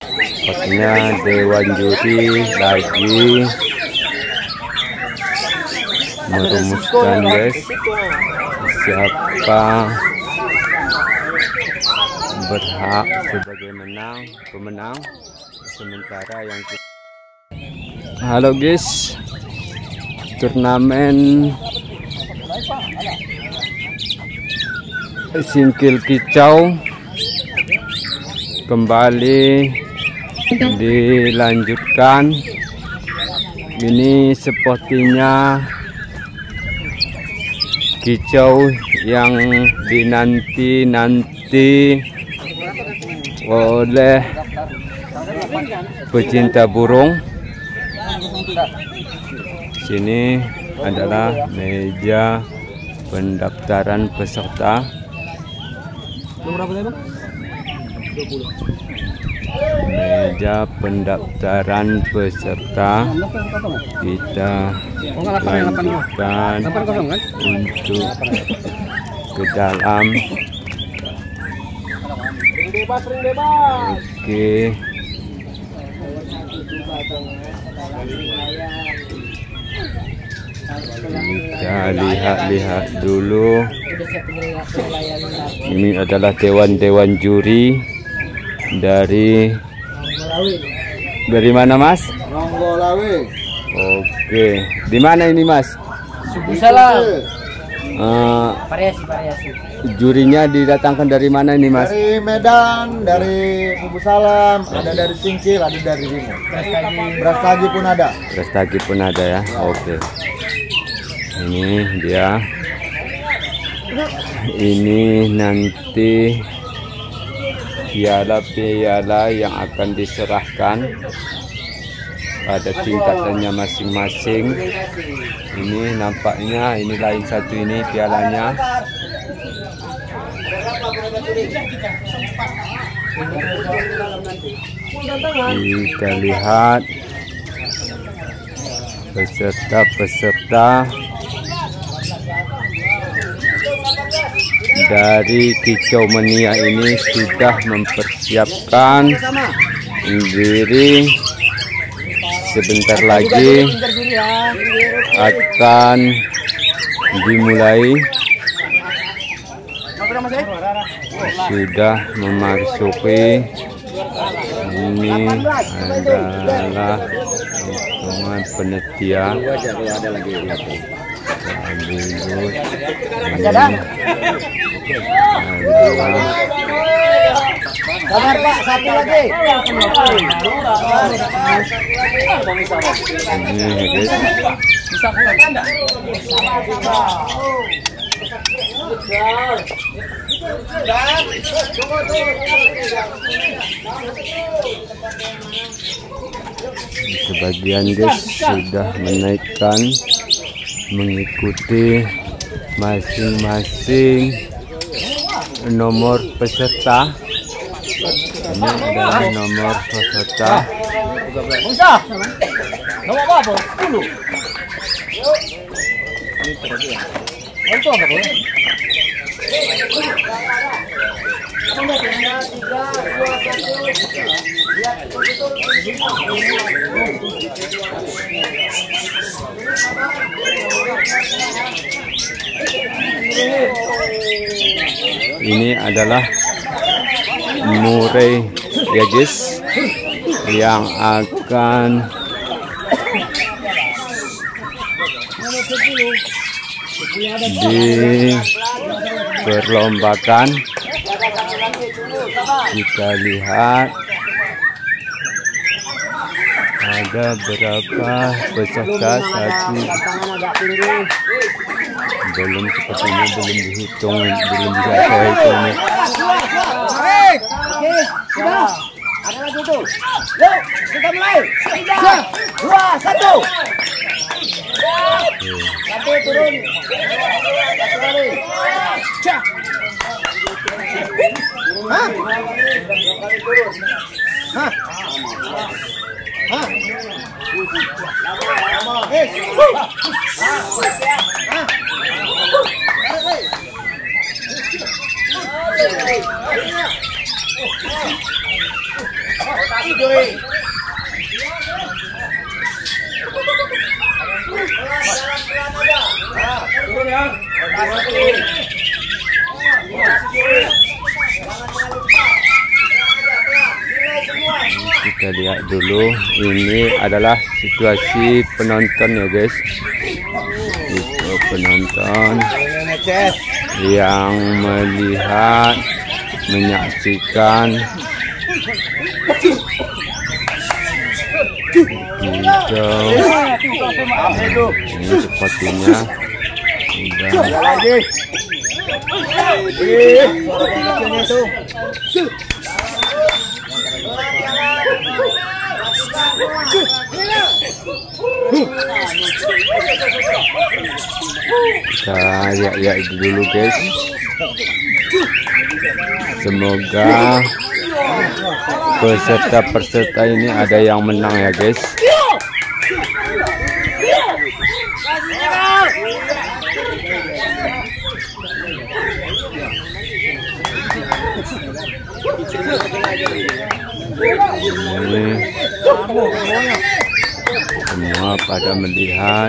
Sepertinya dewan juri lagi merumuskan guys siapa berhak sebagai pemenang sementara yang halo guys, turnamen singkil kicau kembali dilanjutkan. Ini sepertinya kicau yang dinanti-nanti oleh pecinta burung. Sini adalah meja pendaftaran peserta. Meja pendaftaran peserta kita lanjutkan untuk ke dalam. Oke, kita lihat dulu. Ini adalah dewan juri dari mana Mas? Ronggolawe. Oke, di mana ini Mas? Salam. Variasi. Jurinya didatangkan dari mana ini Mas? Dari Medan, dari Kubu Salam, ada dari Singkil, ada dari Rimo. Brastagi pun ada ya. Oke. Ini dia. Ini nanti piala yang akan diserahkan pada tingkatannya masing-masing. Ini nampaknya ini lain satu ini pialanya. Kita lihat peserta dari Kicau Mania ini sudah mempersiapkan diri. Sebentar lagi akan dimulai. Sudah memasuki. Ini adalah hitungan penitia. Sabar Pak, satu lagi. Bisa enggak? Sebagian guys sudah menaikkan mengikuti masing-masing nomor peserta. Ini adalah nomor peserta. Nomor apa? 10. Itu apa boleh? Ini adalah murai ya guys yang akan diperlombakan. Kita lihat ada berapa peserta. Satu belum, sepertinya belum dihitung, belum bisa saya hitung. Sudah. Ada lagi tuh. Yuk, kita mulai. 3, 2, 1. Satu turun. Satu kali. Hah? Hah? Hah? Kita lihat dulu, ini adalah situasi penonton ya guys. Itu penonton yang melihat, menyaksikan hijau. Ini sepertinya kita lihat dulu guys. Semoga peserta ini ada yang menang ya guys. Ini semua pada melihat.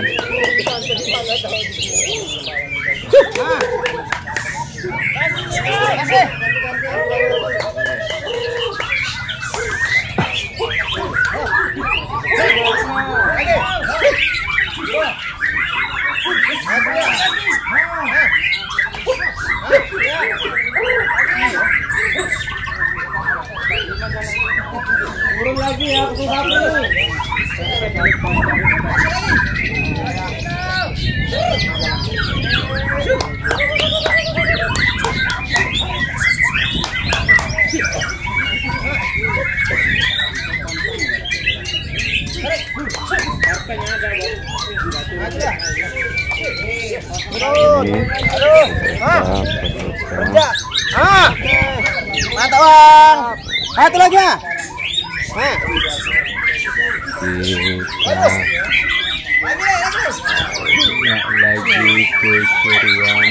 Turun lagi ya, mantap bang, satu lagi ya. Lagi keseruan.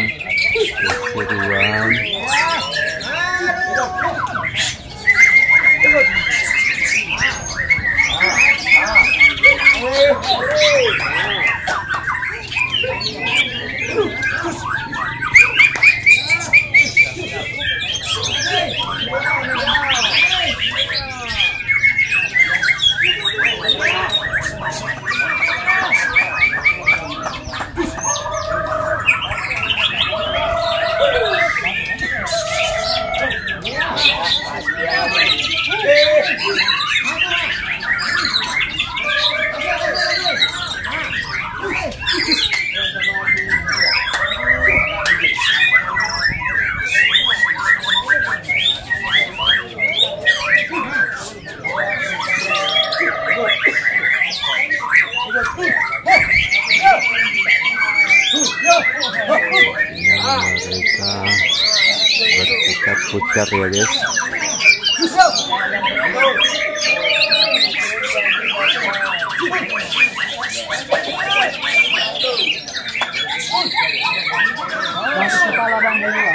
Mereka berputar ya guys. Kepala bang dulu.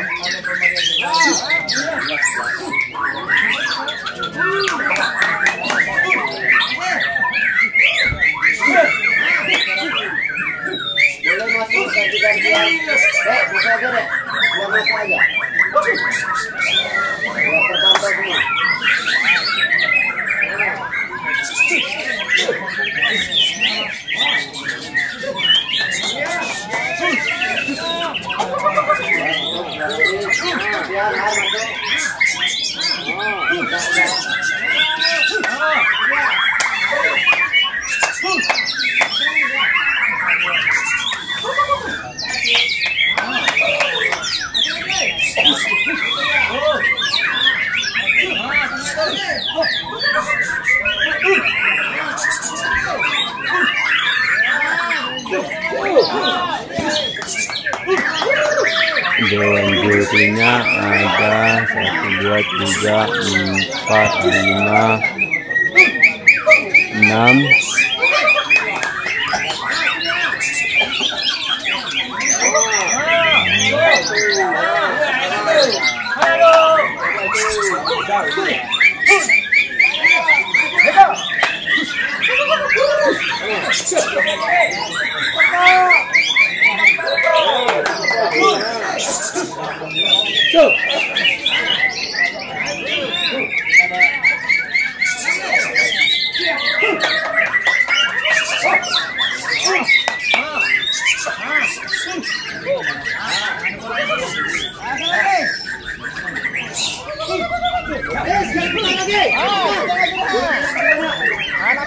Dewan jurinya ada 1, 2, 3, 4, 5, 6.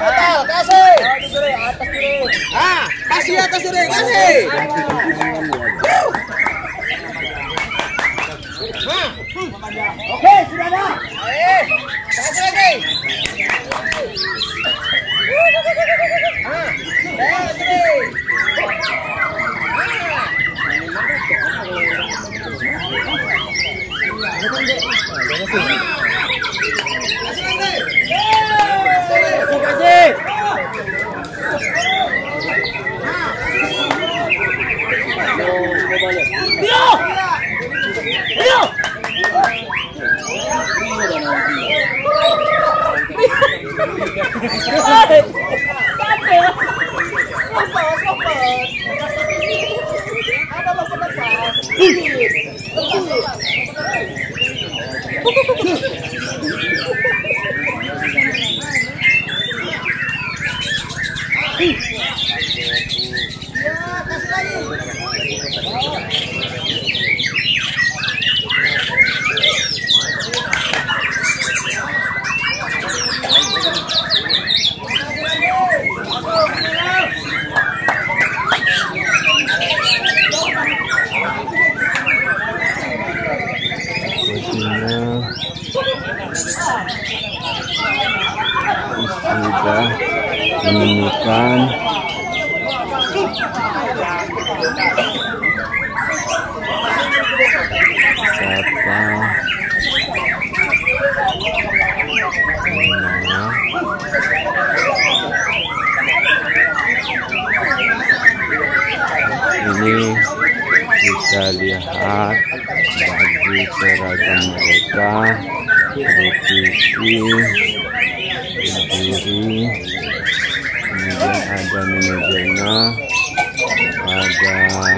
Kasih. Ah, kasih atas juri, kasih. Oke, sudah ada. Kasih lagi. Sudah menemukan siapa ini bisa lihat baju seragam mereka berdiri berdiri, kemudian ada manajernya, ada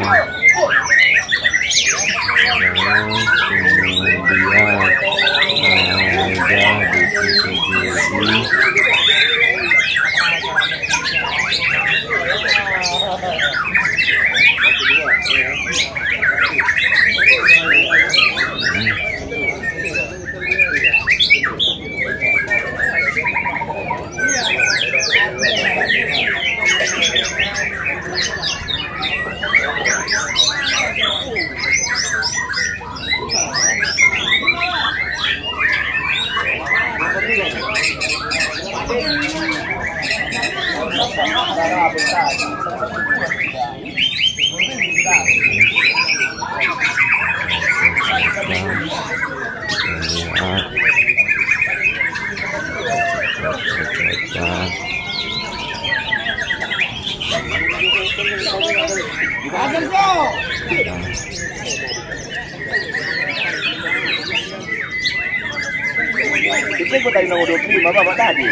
Itu gue tadi nomor 25 Bapak tadi.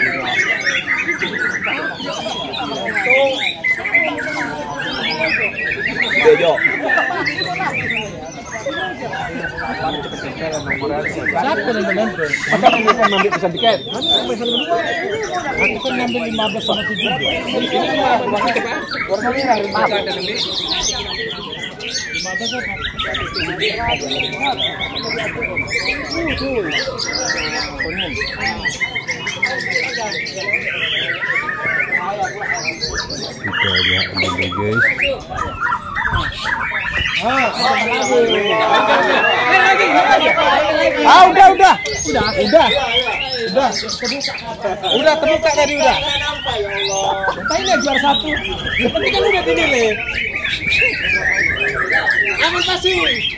Jojo. Siapa yang menempel? Maka kita ngambil pesan tiket. Aku kan ngambil 15 sama 7. Warna merah. 15 apa? kita lihat dulu guys. Udah terbuka tadi udah. Tanya juara 1. Yang penting kan udah dinilai. Ambil pasir.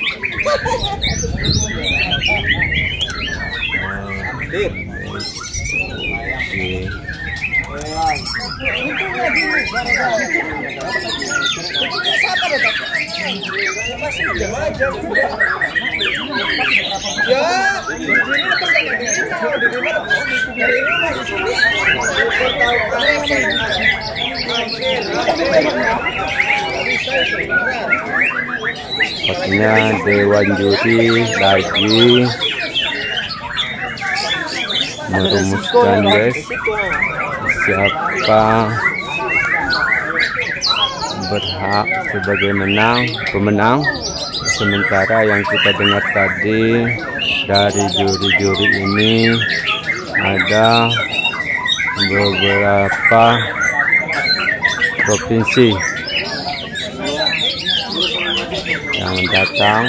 Sepertinya Dewan Juri lagi merumuskan guys siapa berhak sebagai pemenang. Sementara yang kita dengar tadi dari juri-juri ini ada beberapa provinsi yang datang.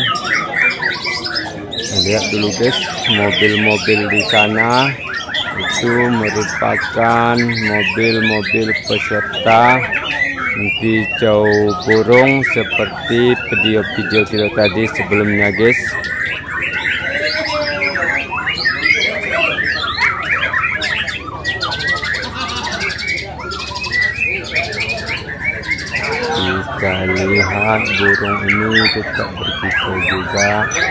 Lihat dulu guys, mobil-mobil di sana itu merupakan mobil-mobil peserta hijau burung seperti video-video kita tadi sebelumnya guys. Jika lihat burung ini tetap berkicau juga.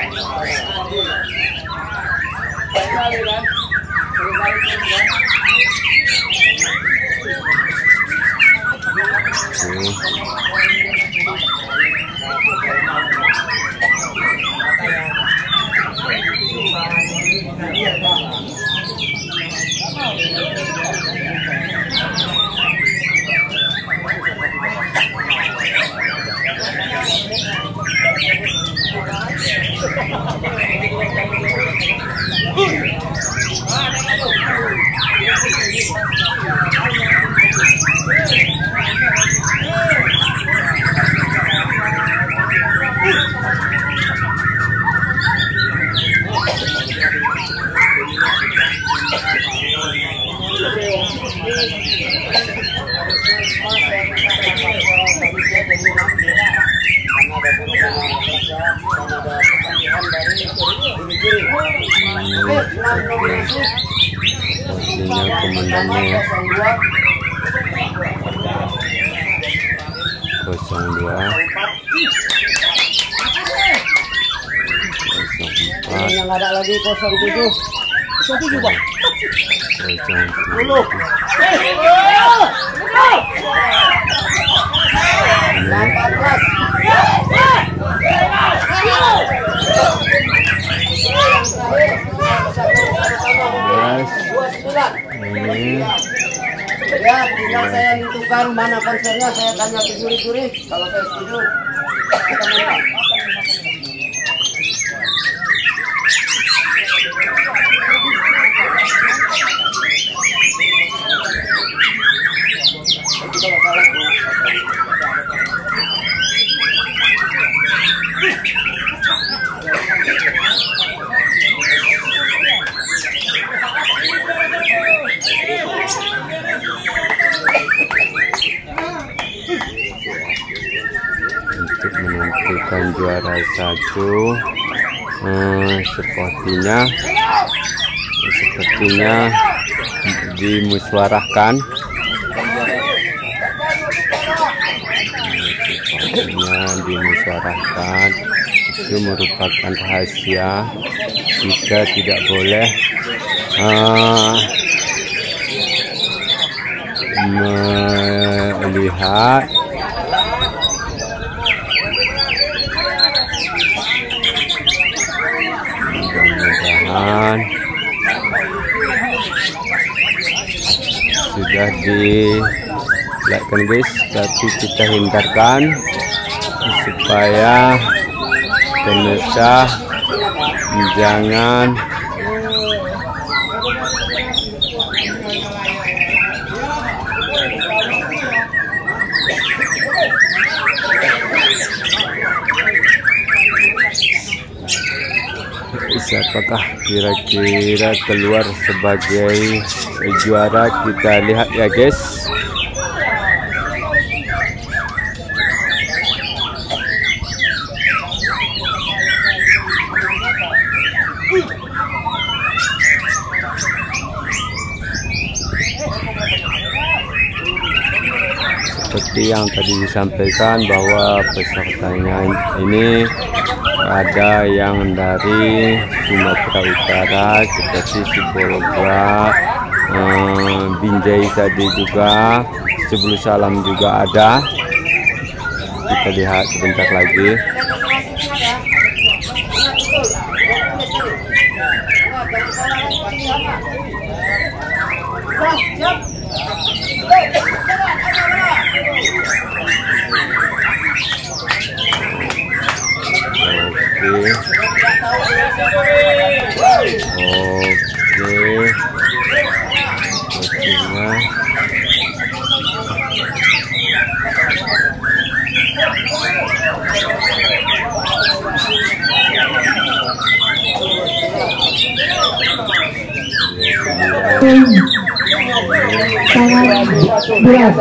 Posisinya komandannya ya. 02 04 yang ada lagi 07 Bang. 10 Ya, tinggal saya tentukan mana konsernya, saya tanya ke juri-juri. Kalau saya setuju, kita menang. Untuk menentukan juara satu, sepertinya dimusyawarahkan. Itu merupakan rahasia, kita tidak boleh melihat. Mudah-mudahan sudah di-like-kan guys, tapi kita hindarkan supaya pemirsa jangan siapakah kira-kira keluar sebagai juara, kita lihat ya guys. Seperti yang tadi disampaikan bahwa pesertanya ini ada yang dari Sumatera Utara seperti Sibolga, Binjai tadi juga, Sebelum Salam juga ada. Kita lihat sebentar lagi. Oke, tangan berat.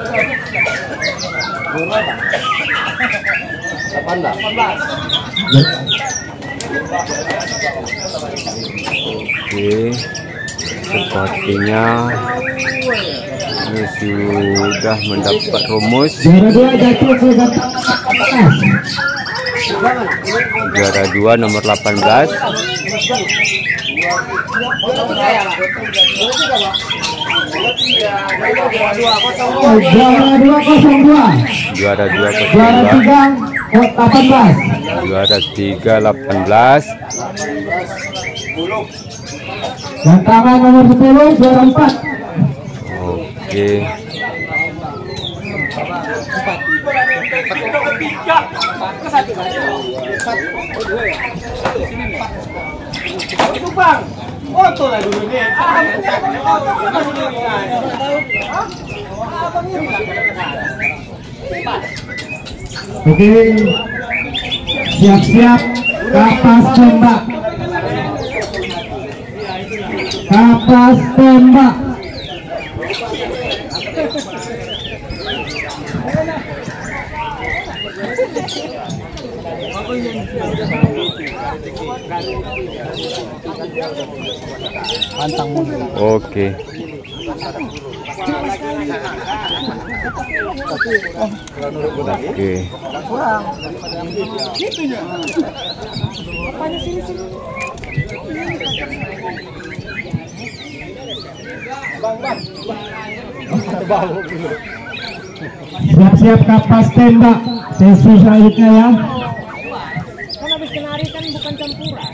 Oke, sepertinya ini sudah mendapat rumus. Juara 2 jatuh ke gantang 18. Juara 2 nomor 18. Juara 202. Juara 2 Juara 3 18. Juara 3 18. Gantangan nomor 10 juara 4. Oke. Oke, siap-siap kapas tembak. Kapas tembak. Oke. Oke. Siap-siap kapas tembak. Sesi selanjutnya ya. Kan habis kenari kan bukan campuran.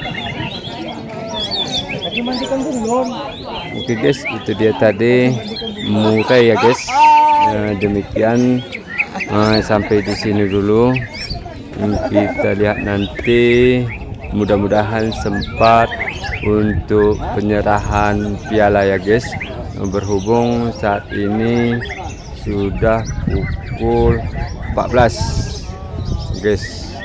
Lagi mandikan bumbon. Oke guys, itu dia tadi mulai ya guys. Demikian sampai di sini dulu. Kita lihat nanti, mudah-mudahan sempat untuk penyerahan piala ya guys. Berhubung saat ini sudah pukul 14 guys,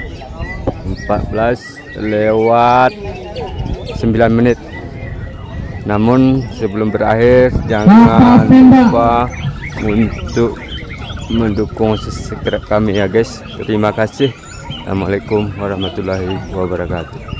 14 lewat 9 menit. Namun sebelum berakhir jangan lupa untuk mendukung subscribe kami ya guys. Terima kasih. Assalamualaikum warahmatullahi wabarakatuh.